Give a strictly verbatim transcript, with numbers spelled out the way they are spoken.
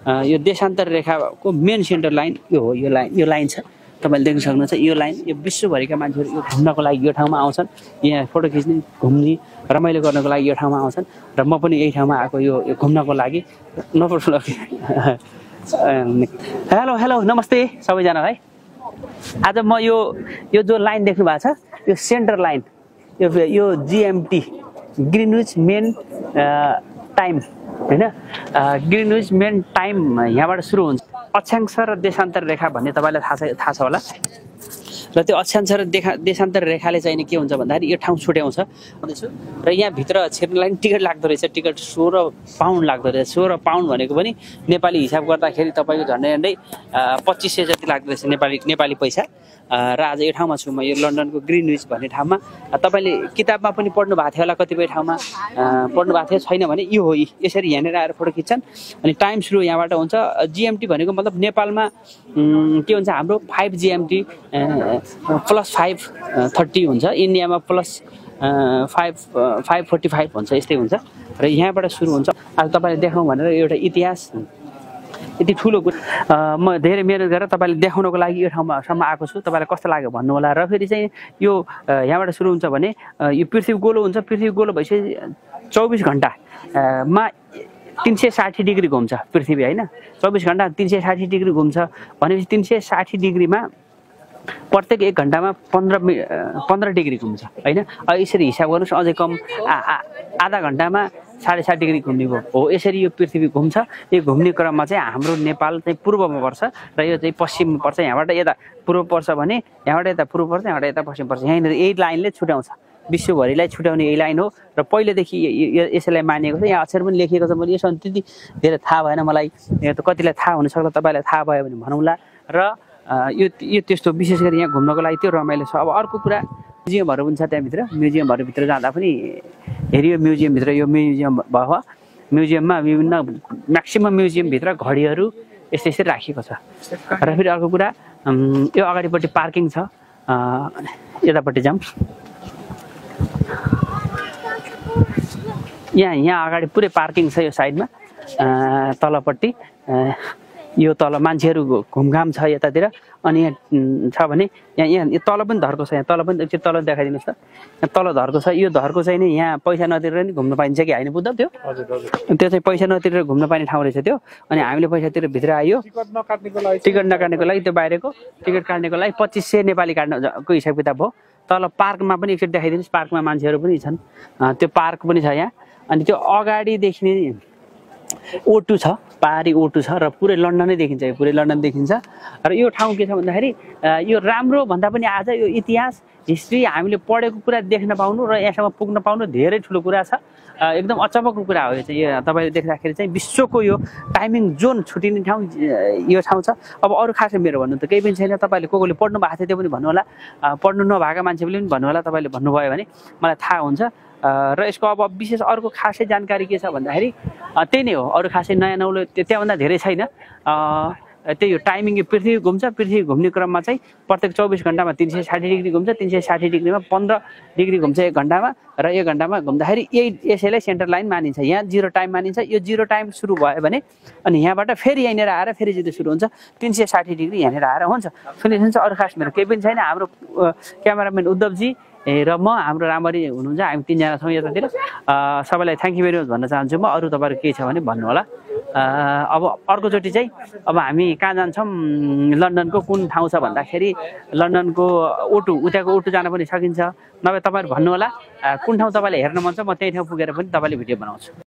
यो देशान्तर रेखाको main centre line यो हो यो लाइन यो लाइन छ तपाईले देख्न सक्नुहुन्छ यो लाइन यो विश्वभरिका मान्छेहरू यो घुम्नको लागि यो ठाउँमा आउँछन् यहाँ फोटो खिच्ने घुम्ने रमाइलो गर्नको लागि यो ठाउँमा आउँछन् र म पनि यही ठाउँमा आएको यो घुम्नको लागि नपर्छ हेलो हेलो नमस्ते सबैजना है आज म यो यो जो लाइन देख्नु भएको छ यो सेन्टर लाइन यो यो जीएमटी ग्रिनविच मेन टाइम हैन ग्रिनविच मेन टाइम यहाँबाट सुरु हुन्छ अक्षांश र देशान्तर रेखा भन्ने तपाईलाई थाहा छ थाहा छ होला र त्यो अक्षांश र देखा देशान्तर रेखाले चाहिँ के हुन्छ भन्दाखेरि यो ठाउँ छुट्याउँछ भन्दैछु र यहाँ भित्र छिर्नलाई टिकट लाग्दो रहेछ टिकट सोह्र पाउन्ड लाग्दो रहेछ सोह्र पाउन्ड भनेको पनि नेपाली हिसाब गर्दाखेरि तपाईको झन्डै झन्डै पच्चीस सय जति लाग्दो रहेछ नेपाली नेपाली पैसा र आज यो ठाउँमा छु म यो लन्डनको ग्रिनविच भन्ने ठाउँमा तपाईले किताबमा पनि पढ्नु भएको थियो होला कतिपय ठाउँमा पढ्नु भएको थियो छैन भने यो हो यसरी यहाँनिर आएर फोटो खिच्छन् अनि टाइम सुरु यहाँबाट हुन्छ जीएमटी भनेको मतलब नेपालमा के हुन्छ हाम्रो five GMT plus five thirty हुन्छ इन्डियामा plus five five forty five हुन्छ यस्तै हुन्छ र यहाँबाट सुरु हुन्छ आज तपाईँले देखाउँ भनेर एउटा इतिहास यति ठुलो कुरा म धेरै मेहनत गरेर तपाईँले देखाउनको लागि यो ठाउँमा सम्म आएको छु तपाईँलाई कस्तो लाग्यो भन्नु होला र फेरि चाहिँ यो यहाँबाट सुरु हुन्छ भने यो पृथ्वी गोलो हुन्छ पृथ्वी गोलो भइसकेपछि चौबिस घन्टामा तीन सय साठी डिग्री घुम्छ पृथ्वी होइन चौबिस घन्टा तीन सय साठी डिग्री घुम्छ भनेपछि तीन सय साठी डिग्रीमा प्रत्येक एक घन्टामा पन्ध्र पन्ध्र डिग्री घुम्छ होइन यसरी हिसाब गर्नुहोस् अझै कम आधा घन्टामा साढे सात डिग्री घुम्ने भयो हो यसरी यो पृथ्वी घुम्छ यो घुम्ने क्रममा चाहिँ हाम्रो नेपाल चाहिँ पूर्वमा पर्छ र यो चाहिँ पश्चिममा पर्छ यहाँबाट यता पूर्व पर्छ भने यहाँबाट यता पूर्व पर्छ यहाँबाट यता पश्चिम पर्छ यहाँनिर यही लाइनले छुट्याउँछ विश्वभरिलाई छुट्याउने यही लाइन हो र पहिलेदेखि यसैलाई मानिएको छ यहाँ अक्षर पनि लेखिएको छ मैले यसमा त्यति धेरै थाहा भएन मलाई यो त कतिलाई थाहा हुनसक्छ तपाईँलाई थाहा भयो भने भनौँला र यो यो त्यस्तो विशेष गरी यहाँ घुम्नको लागि त्यो रमाइलो छ अब अर्को कुरा म्युजियमहरू पनि छ त्यहाँभित्र म्युजियमहरूभित्र जाँदा पनि हेरियो म्युजियमभित्र यो म्युजियम भयो म्युजियममा विभिन्न म्याक्सिमम म्युजियमभित्र घडीहरू यस्तै यस्तै राखिएको छ र फेरि अर्को कुरा यो अगाडिपट्टि पार्किङ छ यतापट्टि जाउँ यहाँ यहाँ अगाडि पुरै पार्किङ छ यो साइडमा तलपट्टि यो तल मान्छेहरू घुमघाम छ यतातिर अनि यहाँ छ भने यहाँ यहाँ तल पनि धर्को छ यहाँ तल पनि एकचोटि तल देखाइदिनुहोस् त यहाँ तल धर्को छ यो धर्को चाहिँ नि यहाँ पैसा नतिरेर नि घुम्न पाइन्छ कि होइन बुझ्दा त्यो त्यो चाहिँ पैसा नतिरेर घुम्न पाइने ठाउँ रहेछ त्यो अनि हामीले पैसा तिरेर भित्र आयो टिकट नकाट्नेको लागि त्यो बाहिरको टिकट काट्नेको लागि पच्चिस सय नेपाली काट्नको हिसाब किताब हो तल पार्कमा पनि एकचोटि देखाइदिनुहोस् पार्कमा मान्छेहरू पनि छन् त्यो पार्क पनि छ यहाँ अनि त्यो अगाडि देख्ने ओटु छ पहाडी ओटु छ र पुरै लन्डनै देखिन्छ यो पुरै लन्डन देखिन्छ र यो ठाउँ के छ भन्दाखेरि यो राम्रो भन्दा पनि आज यो इतिहास हिस्ट्री हामीले पढेको कुरा देख्न पाउनु र यहाँसम्म पुग्न पाउनु धेरै ठुलो कुरा छ एकदम अचम्मको कुरा हो यो चाहिँ यो तपाईँले देख्दाखेरि चाहिँ विश्वको यो टाइमिङ जोन छुटिने ठाउँ यो ठाउँ छ अब अरू खासै मेरो भन्नु त केही पनि छैन तपाईँले को कोले पढ्नु भएको थियो त्यो पनि भन्नु होला पढ्नु नभएका मान्छेले पनि भन्नु होला तपाईँले भन्नुभयो भने मलाई थाहा हुन्छ र यसको अब विशेष अर्को खासै जानकारी के छ भन्दाखेरि त्यही नै हो अरू खासै नयाँ नौलो त्यहाँभन्दा धेरै छैन त्यही हो टाइमिङ यो पृथ्वी घुम्छ पृथ्वी घुम्ने क्रममा चाहिँ प्रत्येक चौबिस घन्टामा तिन सय साठी डिग्री घुम्छ तिन सय साठी डिग्रीमा पन्ध्र डिग्री घुम्छ एक घन्टामा र एक घन्टामा घुम्दाखेरि यही यसैलाई सेन्टर लाइन मानिन्छ यहाँ जिरो टाइम मानिन्छ यो जिरो टाइम सुरु भयो भने अनि यहाँबाट फेरि यहीँनिर आएर फेरि जिरो सुरु हुन्छ तिन सय साठी डिग्री यहाँनिर आएर हुन्छ सुनिदिन्छ अरू खास मेरो केही पनि छैन हाम्रो क्यामेराम्यान उद्धवजी र म हाम्रो राम्ररी हुनुहुन्छ हामी तिनजना छौँ यतातिर सबैलाई थ्याङ्क यू भेरी मच भन्न चाहन्छु म अरू तपाईँहरू केही छ भने भन्नु होला अब अर्कोचोटि चाहिँ अब हामी कहाँ जान्छौँ लन्डनको कुन ठाउँ छ भन्दाखेरि लन्डनको ओटु उताको ओटु जान पनि सकिन्छ नभए तपाईँहरू भन्नु होला कुन ठाउँ तपाईँलाई हेर्न मन छ म त्यही ठाउँ पुगेर पनि तपाईँले भिडियो बनाउँछु